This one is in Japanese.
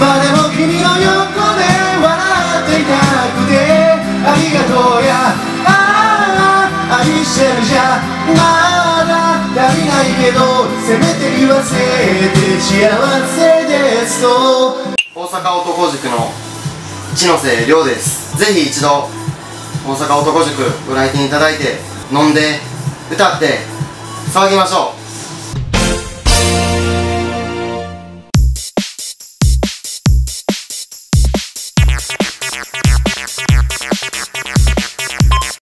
までも君の横で笑っていたくてありがとうや愛してるじゃまだ足りないけどせめて言わせて幸せですと。大阪男塾の一ノ瀬亮です。ぜひ一度大阪男塾ご来店いただいて飲んで歌って騒ぎましょう。